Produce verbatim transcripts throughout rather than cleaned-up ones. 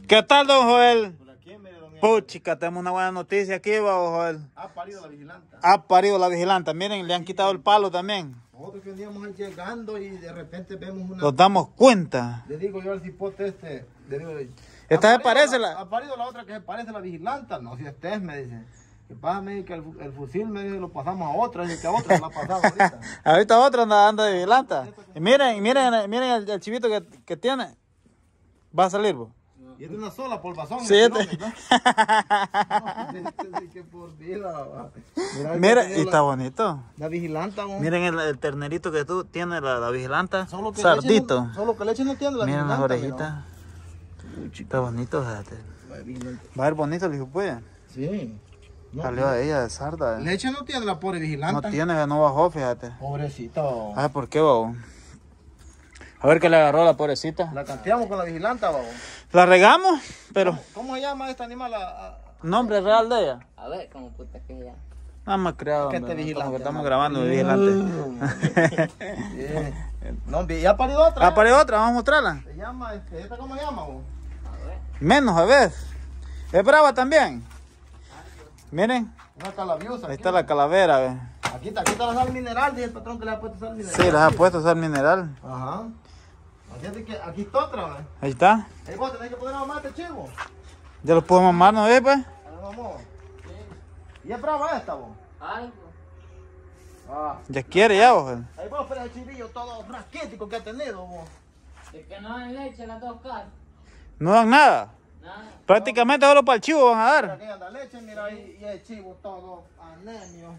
¿Qué tal, don Joel? Por aquí, mire, don Puchica, tenemos una buena noticia aquí, va, don Joel. Ha parido la vigilanta. Ha parido la vigilanta. Miren, le han quitado el palo también. Nosotros que veníamos ahí llegando y de repente vemos una... Nos damos cuenta. Le digo yo al cipote este, le digo... Esta ¿ha se parece la... la... ¿Ha parido la otra que se parece a la vigilanta? No, si este es, me dice. Que pasa, me dice que el, el fusil, me dice, lo pasamos a otra, y que a otra se la pasamos ahorita. Ahorita otra anda, anda de vigilanta. Y miren, miren, miren el, el chivito que, que tiene. Va a salir, vos. Y es de una sola polvazón. Sí, este. ¿No? No, este sí que por vida, va. Mira, Mira, y la, está bonito. La vigilanta, vos. Miren el, el ternerito que tú tienes, la, la vigilanta. Solo que Sardito. Leche no, solo que leche no tiene la Miren las vigilanta. orejitas. Mira. Está bonito, fíjate. Va Va a ver bonito el hijo, pues. Sí. No, Salió a ella de sarda. Eh. Leche no tiene la pobre vigilanta. No tiene, no bajó, fíjate. Pobrecita. Oh. Ah, ¿por qué, babo? A ver qué le agarró a la pobrecita. La canteamos con la vigilanta, babo. La regamos, pero... ¿Cómo, cómo se llama este animal? A, a... ¿Nombre real de ella? A ver, como puta que ya. Nada más creado, Que hombre, este no, vigilante, estamos ¿no? grabando, de vigilante. Bien. No, ya parió otra. Ah, para otra, vamos a mostrarla. Se llama, este, ¿esta cómo se llama, vos? A ver. Menos, a ver. Es brava también. Miren, Una calabiosa. ahí aquí. está la calavera, ve. Aquí está, aquí está la sal mineral, dice el patrón que le ha puesto sal mineral. Sí, les ha puesto sal mineral. Ajá. Fíjate que aquí está otra, ¿ve? Ahí está. Ahí vos tenés que poner a mamar este chivo. Ya lo puedo mamar, ¿no ves, pues? Ahí mamó. ¿Y es brava esta, vos? Algo. Ah. Ya quiere, ya, vos. Ahí vos, pero el chivillo todo raquítico que ha tenido, vos. De que no dan leche las dos caras. No dan nada. Nada. Prácticamente solo para el chivo van a Pero dar. aquí anda leche, mira ahí, y el chivo todo anemio.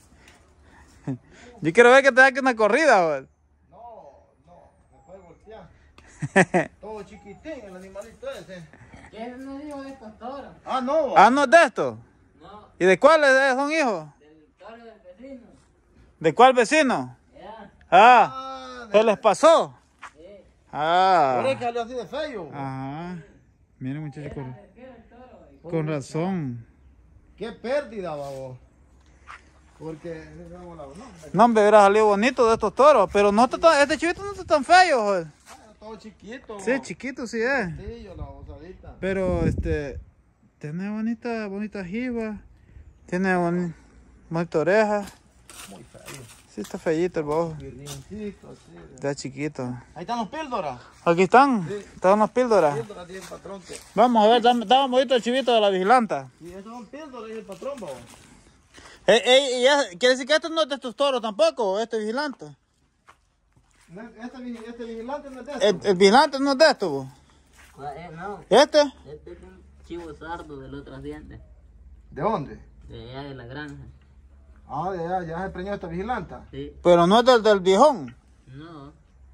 Yo quiero ver que te da una corrida, vos. No, no, me puede voltear. Todo chiquitín el animalito ese. ¿Quién me dijo de estos toros? Ah, no. Ah, no es de esto. No, ¿Y de cuáles son hijos? del toro del vecino. ¿De cuál vecino? Ya. Ah, Ah, ¿se les pasó? Sí. Ah. por eso que salió así de feo. Ajá. Miren, muchachos, con, ¿De qué el toro? Y con razón. Qué pérdida, babo. Porque no, no, No, hombre, hubiera salido bonito de estos toros, pero no está tan- este chivito no está tan feo, joder. todo chiquito. Sí, chiquito sí es. Sí, yo la osadita. Pero, este, tiene bonita, bonita jiba, tiene boni- bonita oreja. Muy feo. Sí, está feíto el bojo, Virrincito, sí. está chiquito. Ahí están los píldoras. Aquí están, Sí. están las píldoras. Píldoras tiene el patrón que. Vamos a ver, dame, dame bonito el chivito de la vigilanta. Y esos son píldoras, dice el patrón, babo. Eh, eh, y es- ¿Quiere decir que este no es de estos toros tampoco, este vigilante? No, Este, vigi- este vigilante no es de El, esto. el vigilante no es de esto, bo. Eh, no, ¿Este? este es un chivo sardo del otro hacienda. ¿De dónde? De allá de la granja. Ah, ya, ya se preñó esta vigilanta. Sí. Pero no es del, del viejón. No,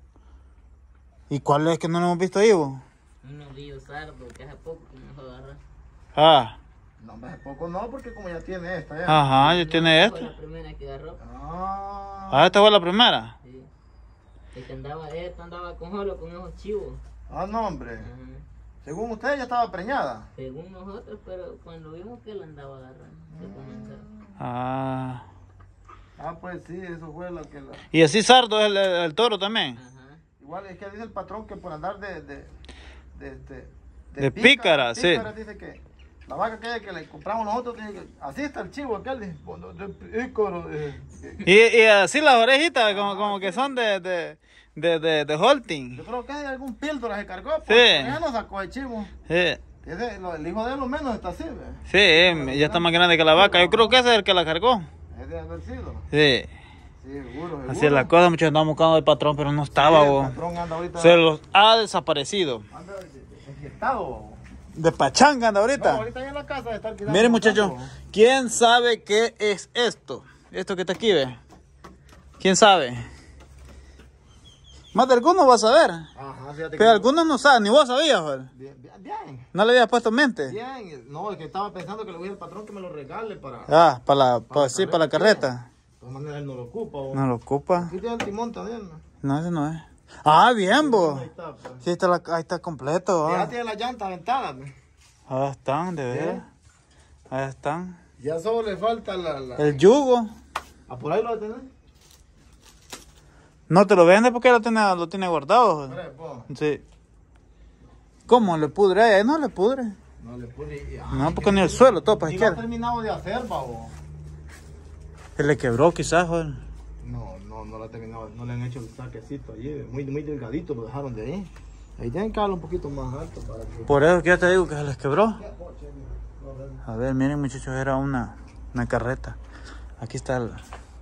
¿Y cuál es que no lo hemos visto ahí, bo? un novillo sardo que hace poco que nos agarró. Ah, No, hace poco no, porque como ya tiene esta ya. ajá, ya tiene Fue esto. la primera que agarró. Ah. Ah, esta fue la primera. Sí. El que andaba, esta andaba con solo con esos chivos. Ah, no, hombre. Ajá. Según usted ya estaba preñada. Según nosotros, pero cuando vimos que él andaba agarrando, se comenzó. Ah. Ah, pues sí, eso fue lo que la... Y así sardo es el, el- el toro también. Ajá. Igual es que dice el patrón que por andar de... De, de, de, De pícara, sí. pícara, dice que la vaca aquella que le compramos nosotros, dice que así está el chivo aquel, dice, bueno, de pícaro, eh, eh. Y, y así las orejitas, como, como que son de, de, de, de, de Holting. Yo creo que hay algún píldora se cargó, Sí. pues ya no sacó el chivo. Sí, Ese, lo- el hijo de él lo menos está así, ¿ve? sí, eh, ya está más grande que la vaca. Yo creo que ese es el que la cargó. Es de haber sido. Sí, Sí, seguro, seguro. así es la cosa. Muchos andaban buscando al patrón, pero no estaba, Sí, bo. el patrón anda ahorita... Se los ha desaparecido. Anda enfiestado. De pachanga anda No, ahorita. ahorita ya en la casa de estar cuidando. Miren, los muchachos, gatos. ¿quién sabe qué es esto? Esto que está aquí, ve. ¿Quién sabe? Más de algunos va a saber. Ajá, fíjate Pero algunos no saben, ni vos sabías, joder. Bien, bien, bien. No le habías puesto en mente. Bien. No, es que estaba pensando que le voy al patrón que me lo regale para... Ah, para la, Para para, la sí, para la carreta. carreta. De todas maneras él no lo ocupa. ¿o? No lo ocupa. Aquí tiene el timón también, ¿no? No, ese no es. Ah, bien, vos. Ahí está, pues. Sí, está la, ahí está completo. Ya Ah, tiene las llantas aventadas, pues. ahí están, de veras. Ahí están. Ya solo le falta la... la... El yugo. Ah, por ahí lo va a tener. No te lo vende porque lo tiene, lo tiene guardado. joder. Hombre, po. Sí. ¿Cómo le pudre a ella? No le pudre. No le pudre. No, porque ni el suelo topa Ni lo ha izquierda. terminado de hacer, babo. Se le quebró quizás, joder. No, no, no lo ha terminado. No le han hecho el saquecito allí. Muy, muy delgadito lo dejaron de ahí. Ahí tienen que darlo un poquito más alto para que... Por eso que ya te digo que se les quebró. A ver, miren muchachos, era una, una carreta. Aquí está el,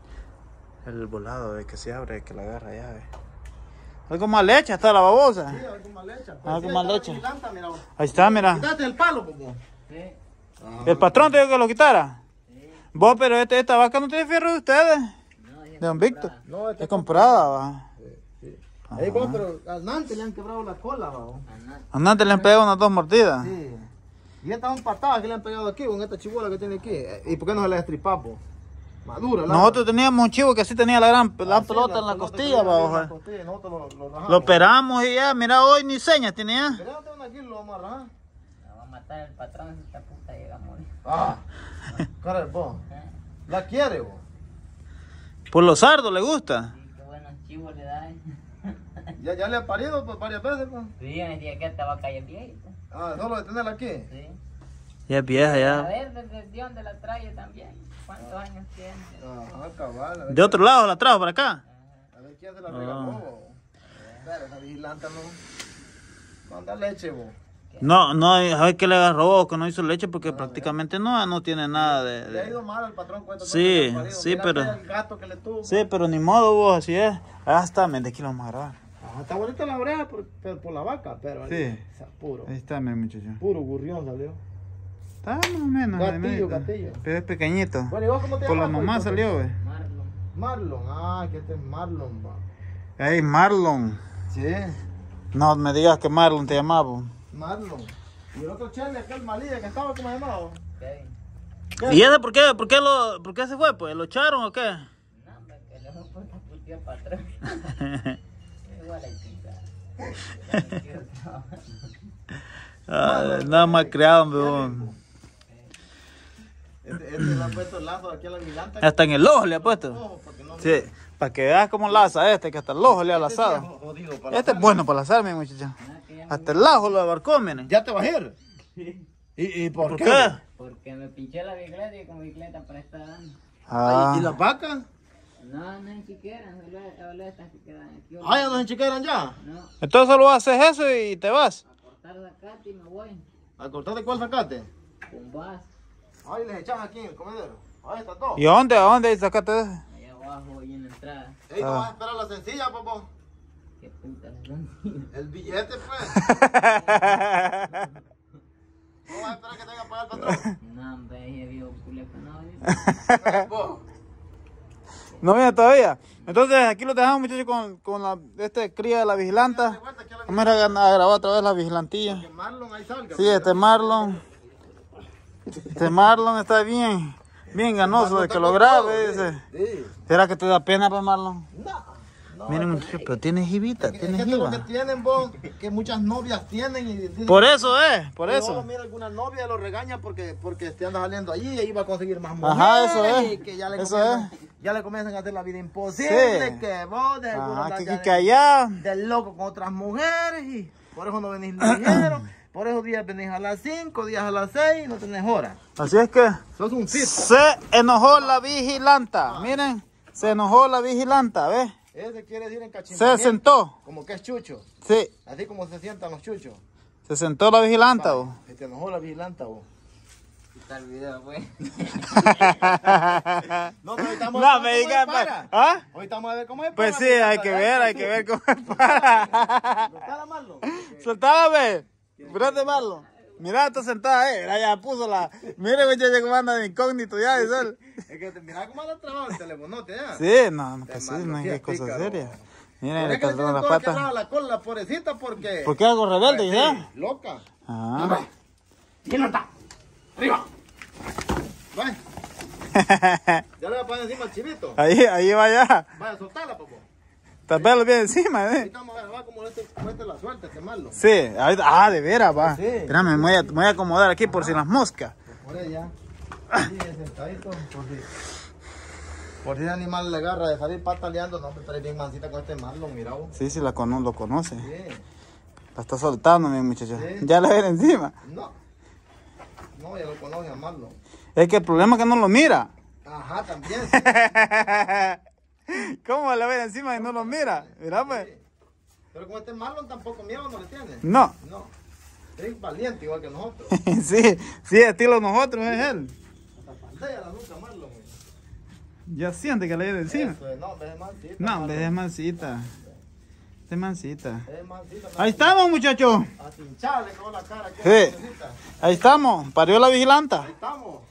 el volado de que se abre, que la agarra ya. Ve. Algo más leche, está la babosa. Sí, algo más leche. Algo Sí, más está leche. vigilante, mira. Ahí está, mira. Quítate el palo, popo. Sí. El patrón te dijo que lo quitara. Vos, pero este, esta vaca no tiene fierro de ustedes. No, ya De don Víctor. No, esta Es comprada, va. Sí. Ahí vos, pero al Nante le han quebrado la cola, babo. Andante le han pegado unas dos mordidas. Sí. Y estas son patadas que le han pegado aquí, con esta chibola que tiene aquí. ¿Y por qué no se la estripapo? Madura, la. Nosotros teníamos un chivo que así tenía la gran la Ah, sí, pelota en la pelota costilla, que tenía en va. la costilla, nosotros lo, lo rajamos. Lo operamos y ya, mira, hoy ni señas tiene ya. Pero no tengo aquí, lo vamos a rajar. La va a matar el patrón si esta puta llega a morir. Ah, cara, vos. ¿La quiere, vos? Por los sardos le gusta. Sí, qué buenos chivos le da. Ya, ya le ha parido pues, varias veces, pues. Sí, me decía que esta vaca ya es viejita. Ah, solo de tenerla aquí. Sí. Ya es vieja A ya. ver, desde dónde la trae también. ¿Cuántos años tiene? Ajá, cabal. A ver, De otro lado la trajo para acá. a ver quién se la regaló, vos. Espera, esa vigilante no. No anda leche, vos. No, no, a ver qué le agarró, que no hizo leche porque prácticamente no, no tiene nada de... Le ha de- ido mal al patrón con esta Sí, cosa que ha parido. sí, Mira pero- aquel gato que le tuvo. Sí, pero ni modo vos, así es. Ah, está, men, de aquí lo vamos a grabar. Ajá, está bonita la oreja por, por, por la vaca, pero Sí. ahí, o sea, puro, Ahí está, mi muchacho. puro gurrión salió. Está más o menos. Gatillo, ahí medio. gatillo. Pero es pequeñito. Bueno, ¿y vos cómo te Por la llamas? mamá pues, salió, ve. Marlon. Marlon, ah, que este es Marlon, va. Ey, Marlon. Sí, No me digas que Marlon te llamaba. Marlon. Y el otro chale, aquel malilla que estaba, ¿cómo se llamaba? Kevin. ¿Y ese por qué? ¿Por qué, lo, por qué se fue? Pues, ¿lo echaron o qué? No, hombre, que le fue por putear al patrón. Igual hay chica. Ah, nada más creado, hombre. vos. Este, este le ha puesto el lazo aquí a la vigilante. Hasta en el ojo le ha puesto. Ojo, porque no- Sí, para que veas cómo laza este, que hasta el ojo le ha Este sí es lazado. jodido para Este es bueno para lazar, mi muchacha. Hasta el ajo lo abarcó, miren. ¿Ya te vas a ir? ¿Y, y por, ¿Por qué? qué? Porque me pinché la bicicleta y con bicicleta prestada. Ah, ¿Y, y las vacas? No, no es chiquera, solo, solo estas que quedan aquí. Ah, ya no se enchiqueran ya. No, entonces solo haces eso y te vas. a cortar zacate y me voy. ¿Al cortar de cuál sacaste? Con vas, Ahí les echas aquí en el comedero. Ahí está todo. ¿Y a dónde? ¿A dónde sacaste eso? allá abajo y en la entrada. Ey, no Ah. vas a esperar la sencilla, papá. Qué puta la son. El billete, pues. No vas a esperar que te venga a pagar el patrón. No, hombre, ese viejo culeco no. ahorita. Vos. No viene todavía. Entonces aquí lo dejamos, muchachos, con, con la, este cría de la vigilanta. Vamos a ir a, a grabar otra vez la vigilantilla. Que Marlon ahí salga. Sí, este Marlon. Este Marlon está bien, bien ganoso de que lo grabe. Dice. Sí. ¿Será que te da pena, pues, Marlon? No. No, Miren, muchachos, pero tiene jibita, es que tiene esto es lo que jiba. tienen, vos, que muchas novias tienen. Y dicen- Por eso es, por Y luego, eso. mira, alguna novia lo regaña porque, porque te anda saliendo allí y ahí va a conseguir más mujeres. Ajá, eso es, y que ya le eso comienzan, ya le comienzan a hacer la vida imposible. Sí. Que vos, de alguna Ajá, que, andar que, que de- allá. del loco con otras mujeres y por eso no venís ligero. Por esos días venís a las cinco, días a las seis y no tenés hora. Así es que Sos un fit. se enojó la vigilanta. Miren, se enojó la vigilanta, ¿ves? Ese quiere decir en Se cachimamiento. sentó. Como que es chucho. Sí, Así como se sientan los chuchos. se sentó la vigilanta. vos. Se te enojó la vigilanta, vos. Quita el video, pues. No, pero hoy estamos No, a ver me cómo diga, es para. ¿ah? Hoy estamos a ver cómo es Pues para, sí, vigilanta, hay que ya ver, está hay que así. ver cómo es para. ¿No está la Marlon? Soltala, ve. Espérate, Marlon. Mira, está sentada, eh. Mira, ya puso la. Mire, muchacho, cómo anda de incógnito ya, dice él. Es que te- mira cómo anda el trabajo el telefonote, ¿ya? Sí, no, no, pues sí, no es que es cosa seria. Miren, Por le eso que le está tienen dando las toda patas. quebrada la cola, la pobrecita, porque... ¿Por qué algo rebelde, Sí, ya? loca. Ah. ¿Quién no está? ¡Arriba! Vaya. Ya le voy a poner encima al chivito. Ahí, ahí va ya. Vaya, soltala, papá. Tal vez lo viene encima, eh. Ahorita vamos a ver, va como este, como este la suerte, quemarlo. Sí, ahorita- ah, de veras, va. Sí. Espérame, me voy a, me voy a acomodar aquí por si las moscas. Por ella. Sí, sentadito, por si... Por si el animal le agarra de salir pataleando, no, pero estaría bien mansita con este Marlon, mira vos. Sí, sí, la cono lo conoce. Sí. La está soltando, mi muchacho. Sí. Ya la ven encima. No. No, ya lo conoce a Marlon. Es que el problema es que no lo mira. Ajá, también. ¿Cómo la ven encima y no lo mira? Mira, pues. Sí. Pero como este Marlon tampoco miedo no le tiene. No. No. Es valiente igual que nosotros. Sí, sí, estilo nosotros es él. Hasta pantalla la nuca Marlon. güey. Ya siente que le viene encima. Eso es, no, ve mansita. No, Marlon. ve es mansita. Es mansita. Es mansita. Ahí estamos, muchachos. A pincharle con la cara. ¿Qué Sí. necesita? Ahí estamos. Parió la vigilanta. Ahí estamos.